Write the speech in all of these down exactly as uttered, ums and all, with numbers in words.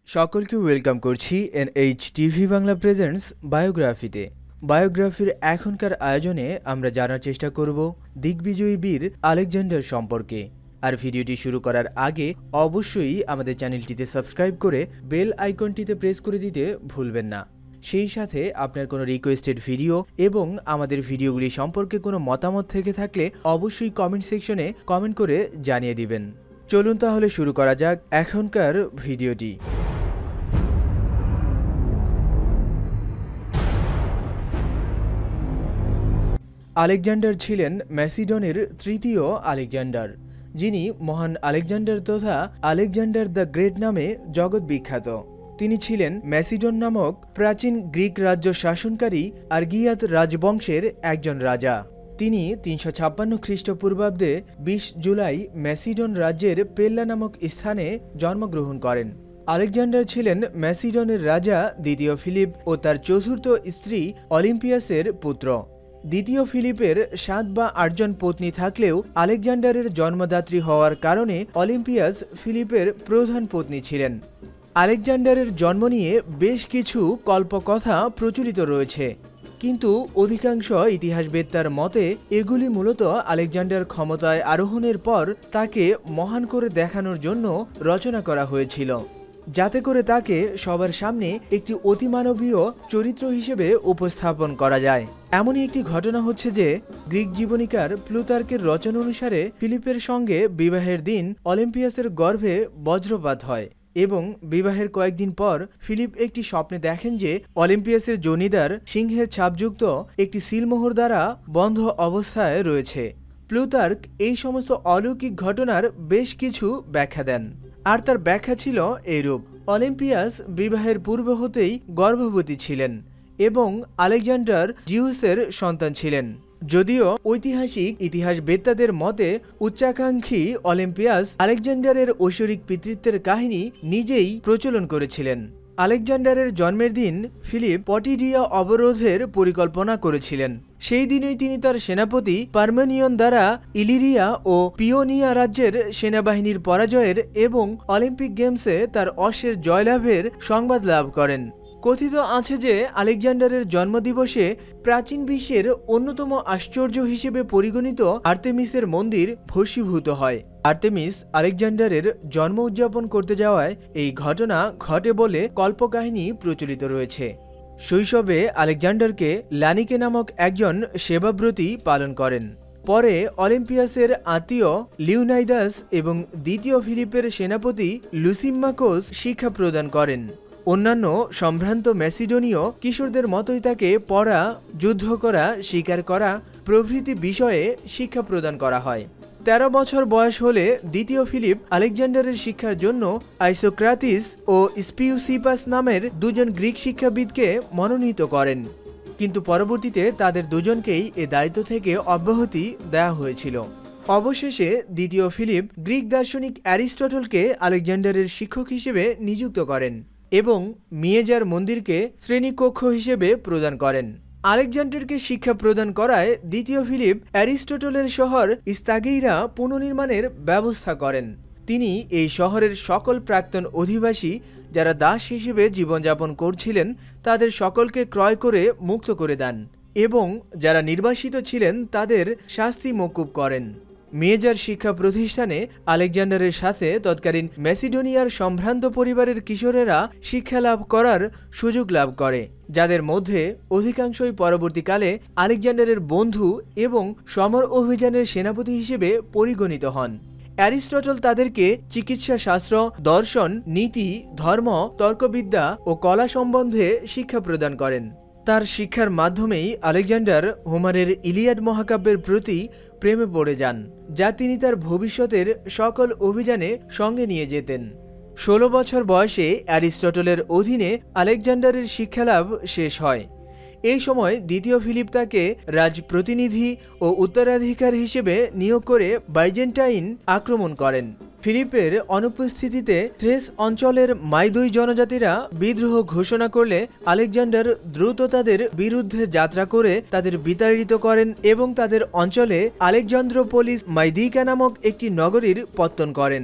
সকলকে ওয়েলকাম করছি NH TV Bangla presents বায়োগ্রাফিতে। বায়োগ্রাফির এখনকার আয়োজনে আমরা জানার চেষ্টা করব দিগ্বিজয়ী বীর আলেকজান্ডার সম্পর্কে। আর ভিডিওটি শুরু করার আগে অবশ্যই আমাদের চ্যানেলটিতে সাবস্ক্রাইব করে বেল আইকনটিতে প্রেস করে দিতে ভুলবেন না। সেই সাথে আপনার কোনো রিকোয়েস্টেড ভিডিও এবং আমাদের ভিডিওগুলি সম্পর্কে কোনো মতামত থেকে থাকলে অবশ্যই কমেন্ট সেকশনে কমেন্ট করে জানিয়ে দিবেন। চলুন তাহলে শুরু করা যাক এখনকার ভিডিওটি। আলেকজান্ডার ছিলেন ম্যাসিডনের তৃতীয় আলেকজান্ডার, যিনি মহান আলেকজান্ডার তথা আলেকজান্ডার দ্য গ্রেট নামে জগৎ বিখ্যাত। তিনি ছিলেন ম্যাসিডন নামক প্রাচীন গ্রিক রাজ্য শাসনকারী আর্গিয়াত রাজবংশের একজন রাজা। তিনি তিনশো ছাপ্পান্ন খ্রিস্টপূর্বাব্দে বিশ জুলাই ম্যাসিডন রাজ্যের পেল্লা নামক স্থানে জন্মগ্রহণ করেন। আলেকজান্ডার ছিলেন ম্যাসিডনের রাজা দ্বিতীয় ফিলিপ ও তার চতুর্থ স্ত্রী অলিম্পিয়াসের পুত্র। দ্বিতীয় ফিলিপের সাত বা আটজন পত্নী থাকলেও আলেকজান্ডারের জন্মদাত্রী হওয়ার কারণে অলিম্পিয়াস ফিলিপের প্রধান পত্নী ছিলেন। আলেকজান্ডারের জন্ম নিয়ে বেশ কিছু কল্পকথা প্রচলিত রয়েছে, কিন্তু অধিকাংশ ইতিহাসবেত্তার মতে এগুলি মূলত আলেকজান্ডার ক্ষমতায় আরোহণের পর তাকে মহান করে দেখানোর জন্য রচনা করা হয়েছিল, যাতে করে তাকে সবার সামনে একটি অতিমানবীয় চরিত্র হিসেবে উপস্থাপন করা যায়। এমনই একটি ঘটনা হচ্ছে যে গ্রিক জীবনীকার প্লুতার্কের রচনা অনুসারে ফিলিপের সঙ্গে বিবাহের দিন অলিম্পিয়াসের গর্ভে বজ্রপাত হয় এবং বিবাহের কয়েকদিন পর ফিলিপ একটি স্বপ্নে দেখেন যে অলিম্পিয়াসের জনিদার সিংহের ছাপযুক্ত একটি সিলমোহর দ্বারা বন্ধ অবস্থায় রয়েছে। প্লুতার্ক এই সমস্ত অলৌকিক ঘটনার বেশ কিছু ব্যাখ্যা দেন, আর তার ব্যাখ্যা ছিল এইরূপ: অলিম্পিয়াস বিবাহের পূর্ব হতেই গর্ভবতী ছিলেন এবং আলেকজান্ডার জিউসের সন্তান ছিলেন। যদিও ঐতিহাসিক ইতিহাসবেত্তাদের মতে উচ্চাকাঙ্ক্ষী অলিম্পিয়াস আলেকজান্ডারের ঐশ্বরিক পিতৃত্বের কাহিনী নিজেই প্রচলন করেছিলেন। আলেকজান্ডারের জন্মের দিন ফিলিপ পটিডিয়া অবরোধের পরিকল্পনা করেছিলেন। সেই দিনেই তিনি তার সেনাপতি পারমেনিয়ন দ্বারা ইলিরিয়া ও পিওনিয়া রাজ্যের সেনাবাহিনীর পরাজয়ের এবং অলিম্পিক গেমসে তার অশ্বের জয়লাভের সংবাদ লাভ করেন। কথিত আছে যে আলেকজান্ডারের জন্মদিবসে প্রাচীন বিশ্বের অন্যতম আশ্চর্য হিসেবে পরিগণিত আর্তেমিসের মন্দির ভস্মীভূত হয়। আর্তেমিস আলেকজান্ডারের জন্ম উদযাপন করতে যাওয়ায় এই ঘটনা ঘটে বলে কল্পকাহিনী প্রচলিত রয়েছে। শৈশবে আলেকজান্ডারকে লানিকে নামক একজন সেবাব্রতী পালন করেন। পরে অলিম্পিয়াসের আত্মীয় লিউনাইদাস এবং দ্বিতীয় ফিলিপের সেনাপতি লুসিম্মাকোস শিক্ষা প্রদান করেন। অন্যান্য সম্ভ্রান্ত ম্যাসিডোনীয় কিশোরদের মতোই তাকে পড়া, যুদ্ধ করা, শিকার করা প্রভৃতি বিষয়ে শিক্ষা প্রদান করা হয়। তেরো বছর বয়স হলে দ্বিতীয় ফিলিপ আলেকজান্ডারের শিক্ষার জন্য আইসোক্রাতিস ও স্পিউসিপাস নামের দুজন গ্রিক শিক্ষাবিদকে মনোনীত করেন, কিন্তু পরবর্তীতে তাদের দুজনকেই এ দায়িত্ব থেকে অব্যাহতি দেওয়া হয়েছিল। অবশেষে দ্বিতীয় ফিলিপ গ্রিক দার্শনিক অ্যারিস্টটলকে আলেকজান্ডারের শিক্ষক হিসেবে নিযুক্ত করেন এবং মিয়েজার মন্দিরকে শ্রেণীকক্ষ হিসেবে প্রদান করেন। আলেকজান্ডারকে শিক্ষা প্রদান করায় দ্বিতীয় ফিলিপ অ্যারিস্টটলের শহর স্তাগেইরা পুনর্নির্মাণের ব্যবস্থা করেন। তিনি এই শহরের সকল প্রাক্তন অধিবাসী যারা দাস হিসেবে জীবনযাপন করছিলেন তাদের সকলকে ক্রয় করে মুক্ত করে দেন এবং যারা নির্বাসিত ছিলেন তাদের শাস্তি মওকুফ করেন। মেজার শিক্ষা প্রতিষ্ঠানে আলেকজান্ডারের সাথে তৎকালীন ম্যাসিডোনিয়ার সম্ভ্রান্ত পরিবারের কিশোরেরা শিক্ষা লাভ করার সুযোগ লাভ করে, যাদের মধ্যে অধিকাংশই পরবর্তীকালে আলেকজান্ডারের বন্ধু এবং সমর অভিযানের সেনাপতি হিসেবে পরিগণিত হন। অ্যারিস্টটল তাদেরকে চিকিৎসা শাস্ত্র, দর্শন, নীতি, ধর্ম, তর্কবিদ্যা ও কলা সম্বন্ধে শিক্ষা প্রদান করেন। তার শিক্ষার মাধ্যমেই আলেকজান্ডার হোমারের ইলিয়াড মহাকাব্যের প্রতি প্রেমে পড়ে যান, যা তিনি তার ভবিষ্যতের সকল অভিযানে সঙ্গে নিয়ে যেতেন। ষোলো বছর বয়সে অ্যারিস্টটলের অধীনে আলেকজান্ডারের শিক্ষালাভ শেষ হয়। এই সময় দ্বিতীয় ফিলিপ তাকে রাজপ্রতিনিধি ও উত্তরাধিকার হিসেবে নিয়োগ করে বাইজেন্টাইন আক্রমণ করেন। ফিলিপের অনুপস্থিতিতে থ্রেস অঞ্চলের মাইদুই জনজাতিরা বিদ্রোহ ঘোষণা করলে আলেকজান্ডার দ্রুত তাদের বিরুদ্ধে যাত্রা করে তাদের বিতাড়িত করেন এবং তাদের অঞ্চলে আলেকজান্দ্রোপোলিস মাইদিকা নামক একটি নগরীর পত্তন করেন।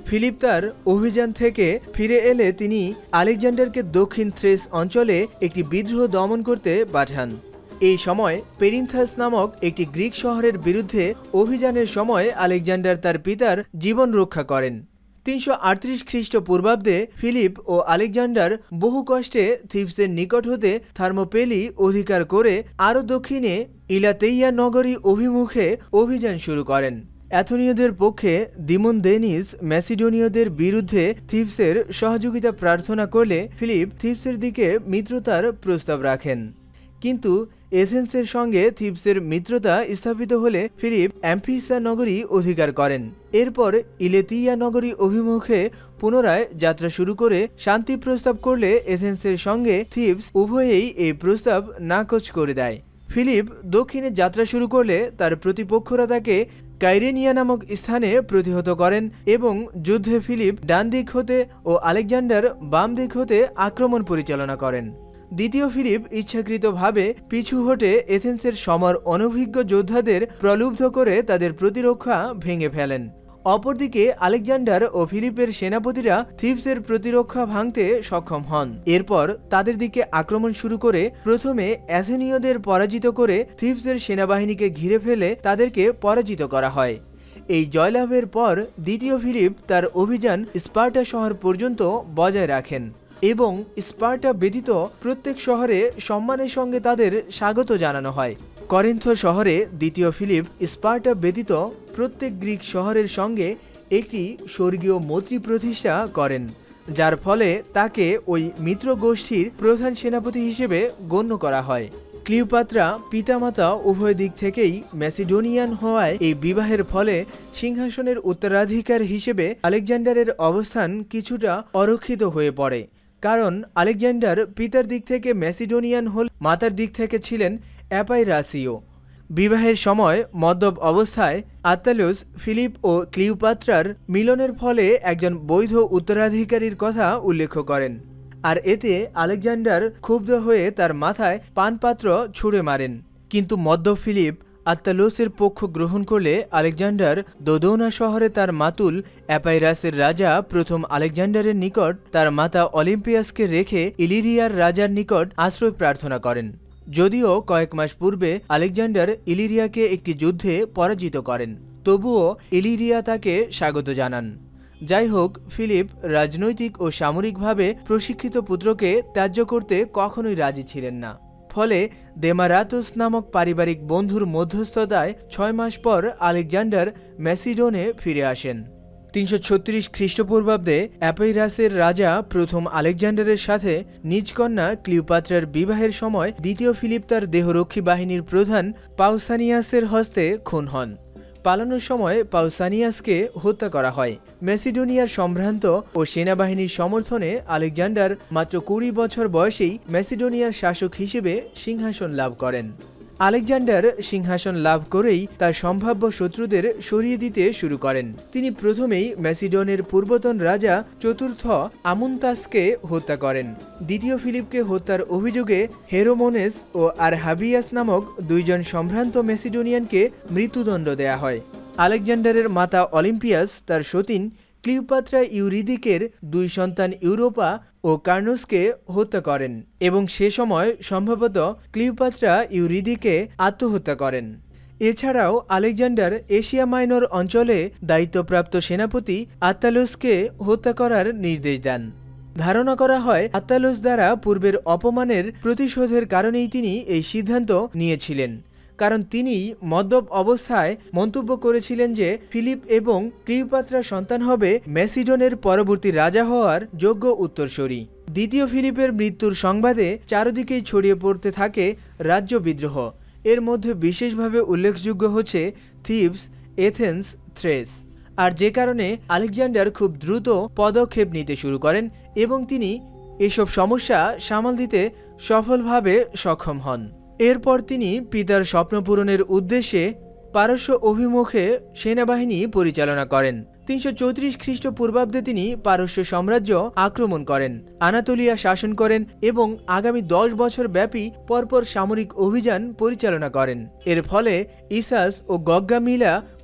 ফিলিপ তার অভিযান থেকে ফিরে এলে তিনি আলেকজান্ডারকে দক্ষিণ থ্রেস অঞ্চলে একটি বিদ্রোহ দমন করতে পাঠান। এই সময় পেরিন্থাস নামক একটি গ্রিক শহরের বিরুদ্ধে অভিযানের সময় আলেকজান্ডার তার পিতার জীবন রক্ষা করেন। তিনশো আটত্রিশ খ্রিস্টপূর্বাব্দে ফিলিপ ও আলেকজান্ডার বহু কষ্টে থিবসের নিকট হতে থার্মোপেলি অধিকার করে আরও দক্ষিণে ইলাতেইয়া নগরী অভিমুখে অভিযান শুরু করেন। অ্যাথনীয়দের পক্ষে দিমোনদেনিস ম্যাসিডোনীয়দের বিরুদ্ধে থিবসের সহযোগিতা প্রার্থনা করলে ফিলিপ থিবসের দিকে মিত্রতার প্রস্তাব রাখেন। কিন্তু এথেন্সের সঙ্গে থিবসের মিত্রতা স্থাপিত হলে ফিলিপ অ্যাম্ফিসা নগরী অধিকার করেন। এরপর ইলেতিয়া নগরী অভিমুখে পুনরায় যাত্রা শুরু করে শান্তি প্রস্তাব করলে এথেন্সের সঙ্গে থিবস উভয়েই এই প্রস্তাব নাকচ করে দেয়। ফিলিপ দক্ষিণে যাত্রা শুরু করলে তার প্রতিপক্ষরা তাকে কাইরেনিয়া নামক স্থানে প্রতিহত করেন এবং যুদ্ধে ফিলিপ ডান দিক হতে ও আলেকজান্ডার বাম দিক হতে আক্রমণ পরিচালনা করেন। দ্বিতীয় ফিলিপ ইচ্ছাকৃতভাবে পিছু হটে এথেন্সের সমর অনভিজ্ঞ যোদ্ধাদের প্রলুব্ধ করে তাদের প্রতিরক্ষা ভেঙে ফেলেন। অপরদিকে আলেকজান্ডার ও ফিলিপের সেনাপতিরা থিবসের প্রতিরক্ষা ভাঙতে সক্ষম হন। এরপর তাদের দিকে আক্রমণ শুরু করে প্রথমে অ্যাথেনীয়দের পরাজিত করে থিবসের সেনাবাহিনীকে ঘিরে ফেলে তাদেরকে পরাজিত করা হয়। এই জয়লাভের পর দ্বিতীয় ফিলিপ তার অভিযান স্পার্টা শহর পর্যন্ত বজায় রাখেন এবং স্পার্টা ব্যতীত প্রত্যেক শহরে সম্মানের সঙ্গে তাদের স্বাগত জানানো হয়। করিন্থ শহরে দ্বিতীয় ফিলিপ স্পার্টা ব্যতীত প্রত্যেক গ্রিক শহরের সঙ্গে একটি স্বর্গীয় মৈত্রী প্রতিষ্ঠা করেন, যার ফলে তাকে ওই মিত্র গোষ্ঠীর প্রধান সেনাপতি হিসেবে গণ্য করা হয়। ক্লিওপাত্রা পিতামাতা উভয় দিক থেকেই ম্যাসিডোনিয়ান হওয়ায় এই বিবাহের ফলে সিংহাসনের উত্তরাধিকার হিসেবে আলেকজান্ডারের অবস্থান কিছুটা অরক্ষিত হয়ে পড়ে, কারণ আলেকজান্ডার পিতার দিক থেকে ম্যাসিডোনিয়ান হল, মাতার দিক থেকে ছিলেন অ্যাপাইরাসীয়। বিবাহের সময় মদ্যপ অবস্থায় আত্তালুস ফিলিপ ও ক্লিওপাত্রার মিলনের ফলে একজন বৈধ উত্তরাধিকারীর কথা উল্লেখ করেন, আর এতে আলেকজান্ডার ক্ষুব্ধ হয়ে তার মাথায় পানপাত্র ছুঁড়ে মারেন। কিন্তু মদ্যপ ফিলিপ আত্তালোসের পক্ষ গ্রহণ করলে আলেকজান্ডার দোদৌনা শহরে তার মাতুল অ্যাপাইরাসের রাজা প্রথম আলেকজান্ডারের নিকট তার মাতা অলিম্পিয়াসকে রেখে ইলিরিয়ার রাজার নিকট আশ্রয় প্রার্থনা করেন। যদিও কয়েক মাস পূর্বে আলেকজান্ডার ইলিরিয়াকে একটি যুদ্ধে পরাজিত করেন, তবুও ইলিরিয়া তাকে স্বাগত জানান। যাই হোক, ফিলিপ রাজনৈতিক ও সামরিকভাবে প্রশিক্ষিত পুত্রকে ত্যায্য করতে কখনোই রাজি ছিলেন না। ফলে দেমারাতুস নামক পারিবারিক বন্ধুর মধ্যস্থতায় ছয় মাস পর আলেকজান্ডার ম্যাসিডোনে ফিরে আসেন। তিনশো ছত্রিশ খ্রিস্টপূর্বাব্দে অ্যাপাইরাসের রাজা প্রথম আলেকজান্ডারের সাথে নিজ কন্যা ক্লিওপাত্রার বিবাহের সময় দ্বিতীয় ফিলিপ তার দেহরক্ষী বাহিনীর প্রধান পাউসানিয়াসের হস্তে খুন হন। পালানোর সময় পাউসানিয়াসকে হত্যা করা হয়। ম্যাসিডোনিয়ার সম্ভ্রান্ত ও সেনাবাহিনীর সমর্থনে আলেকজান্ডার মাত্র কুড়ি বছর বয়সেই ম্যাসিডোনিয়ার শাসক হিসেবে সিংহাসন লাভ করেন। আলেকজান্ডার সিংহাসন লাভ করেই তার সম্ভাব্য শত্রুদের সরিয়ে দিতে শুরু করেন। তিনি প্রথমেই ম্যাসিডনের পূর্বতন রাজা চতুর্থ আমুনতাসকে হত্যা করেন। দ্বিতীয় ফিলিপকে হত্যার অভিযোগে হেরোমোনেস ও আরহাবিয়াস নামক দুইজন সম্ভ্রান্ত ম্যাসিডোনিয়ানকে মৃত্যুদণ্ড দেয়া হয়। আলেকজান্ডারের মাতা অলিম্পিয়াস তার সতীন ক্লিওপাত্রা ইউরিদিকের দুই সন্তান ইউরোপা ও কার্নোসকে হত্যা করেন এবং সে সময় সম্ভবত ক্লিওপাত্রা ইউরিদিকে আত্মহত্যা করেন। এছাড়াও আলেকজান্ডার এশিয়া মাইনর অঞ্চলে দায়িত্বপ্রাপ্ত সেনাপতি আত্তালুসকে হত্যা করার নির্দেশ দেন। ধারণা করা হয় আত্তালুস দ্বারা পূর্বের অপমানের প্রতিশোধের কারণেই তিনি এই সিদ্ধান্ত নিয়েছিলেন, কারণ তিনি মদ্যপ অবস্থায় মন্তব্য করেছিলেন যে ফিলিপ এবং ক্লিওপাত্রার সন্তান হবে ম্যাসিডনের পরবর্তী রাজা হওয়ার যোগ্য উত্তরসূরি। দ্বিতীয় ফিলিপের মৃত্যুর সংবাদে চারদিকেই ছড়িয়ে পড়তে থাকে রাজ্য বিদ্রোহ। এর মধ্যে বিশেষভাবে উল্লেখযোগ্য হচ্ছে থিবস, এথেন্স, থ্রেস। আর যে কারণে আলেকজান্ডার খুব দ্রুত পদক্ষেপ নিতে শুরু করেন এবং তিনি এসব সমস্যা সামাল দিতে সফলভাবে সক্ষম হন। এরপর তিনি পিতার স্বপ্ন পূরণের উদ্দেশ্যে পারস্য অভিমুখে সেনাবাহিনী পরিচালনা করেন। তিনশো চৌত্রিশ খ্রিস্টপূর্বাব্দে তিনি পারস্য সাম্রাজ্য আক্রমণ করেন, আনাতোলিয়া শাসন করেন এবং আগামী দশ বছর ব্যাপী পরপর সামরিক অভিযান পরিচালনা করেন। এর ফলে ইসাস ও গগ্গামিলা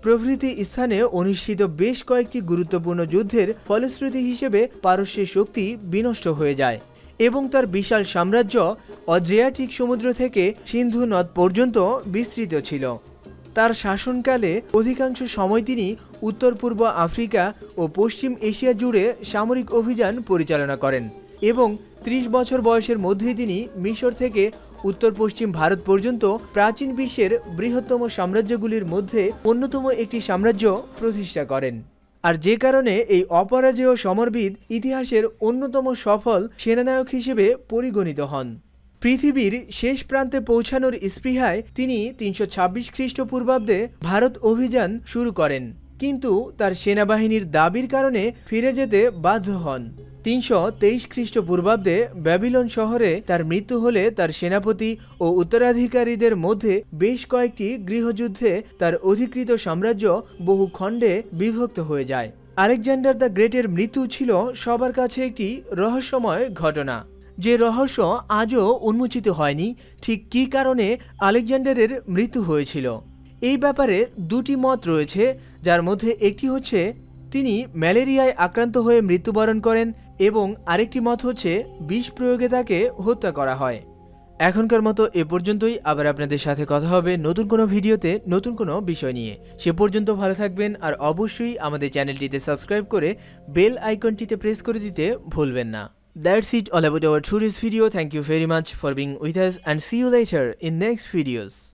প্রভৃতি স্থানে অনুষ্ঠিত বেশ কয়েকটি গুরুত্বপূর্ণ যুদ্ধের ফলশ্রুতি হিসেবে পারস্যের শক্তি বিনষ্ট হয়ে যায় এবং তার বিশাল সাম্রাজ্য অদ্রিয়াটিক সমুদ্র থেকে সিন্ধু নদ পর্যন্ত বিস্তৃত ছিল। তার শাসনকালে অধিকাংশ সময় তিনি উত্তর পূর্ব আফ্রিকা ও পশ্চিম এশিয়া জুড়ে সামরিক অভিযান পরিচালনা করেন এবং ত্রিশ বছর বয়সের মধ্যেই তিনি মিশর থেকে উত্তর পশ্চিম ভারত পর্যন্ত প্রাচীন বিশ্বের বৃহত্তম সাম্রাজ্যগুলির মধ্যে অন্যতম একটি সাম্রাজ্য প্রতিষ্ঠা করেন। আর যে কারণে এই অপরাজেয় সমরবিদ ইতিহাসের অন্যতম সফল সেনানায়ক হিসেবে পরিগণিত হন। পৃথিবীর শেষ প্রান্তে পৌঁছানোর স্পৃহায় তিনি তিনশো ছাব্বিশ খ্রিস্টপূর্বাব্দে ভারত অভিযান শুরু করেন, কিন্তু তার সেনাবাহিনীর দাবির কারণে ফিরে যেতে বাধ্য হন। তিনশো তেইশ খ্রিস্টপূর্বাব্দে ব্যাবিলন শহরে তার মৃত্যু হলে তার সেনাপতি ও উত্তরাধিকারীদের মধ্যে বেশ কয়েকটি গৃহযুদ্ধে তার অধিকৃত সাম্রাজ্য বহু খণ্ডে বিভক্ত হয়ে যায়। আলেকজান্ডার দ্য গ্রেটের মৃত্যু ছিল সবার কাছে একটি রহস্যময় ঘটনা, যে রহস্য আজও উন্মোচিত হয়নি ঠিক কী কারণে আলেকজান্ডারের মৃত্যু হয়েছিল। এই ব্যাপারে দুটি মত রয়েছে, যার মধ্যে একটি হচ্ছে তিনি ম্যালেরিয়ায় আক্রান্ত হয়ে মৃত্যুবরণ করেন এবং আরেকটি মত হচ্ছে বিষ প্রয়োগে তাকে হত্যা করা হয়। এখনকার মতো এ পর্যন্তই। আবার আপনাদের সাথে কথা হবে নতুন কোনো ভিডিওতে নতুন কোনো বিষয় নিয়ে। সে পর্যন্ত ভালো থাকবেন আর অবশ্যই আমাদের চ্যানেলটিতে সাবস্ক্রাইব করে বেল আইকনটিতে প্রেস করে দিতে ভুলবেন না। That's it all about our today's video. Thank you very much for being with us and see you later in next videos.